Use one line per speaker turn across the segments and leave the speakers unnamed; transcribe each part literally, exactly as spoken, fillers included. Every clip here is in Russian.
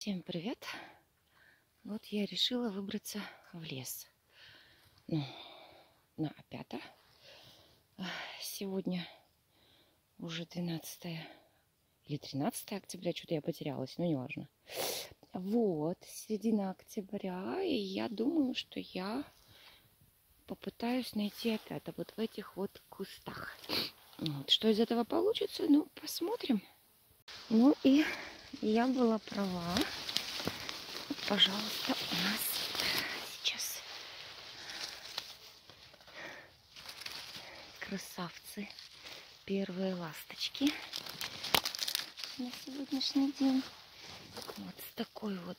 Всем привет! Вот я решила выбраться в лес. Ну, на опята. Сегодня уже двенадцатое или тринадцатое октября, что-то я потерялась, но неважно. Вот, середина октября, и я думаю, что я попытаюсь найти опята вот в этих вот кустах. Вот. Что из этого получится, ну, посмотрим. Ну и я была права. Пожалуйста, у нас сейчас красавцы, первые ласточки на сегодняшний день. Вот с такой вот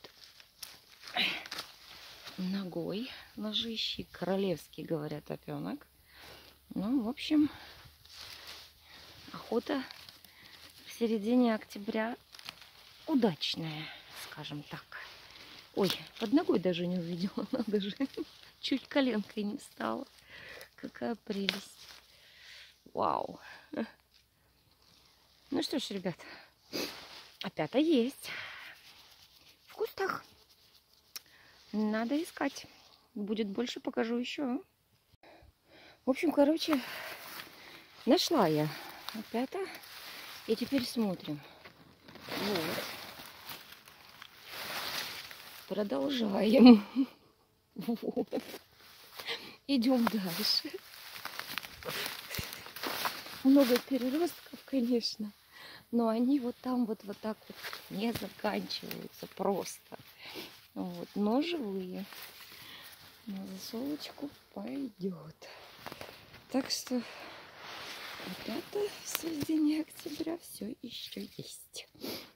ногой, ножищей, королевский, говорят, опенок. Ну, в общем, охота в середине октября удачная, скажем так. Ой, под ногой даже не увидела, надо же, чуть коленкой не встала. Какая прелесть. Вау. Ну что ж, ребят, опята есть. В кустах. Надо искать. Будет больше, покажу еще. В общем, короче, нашла я опята. И теперь смотрим. Вот. Продолжаем. Вот. Идем дальше. Много переростков, конечно. Но они вот там вот, вот так вот не заканчиваются просто. Вот. Но живые. На засолочку пойдет. Так что опята в середине октября все еще есть.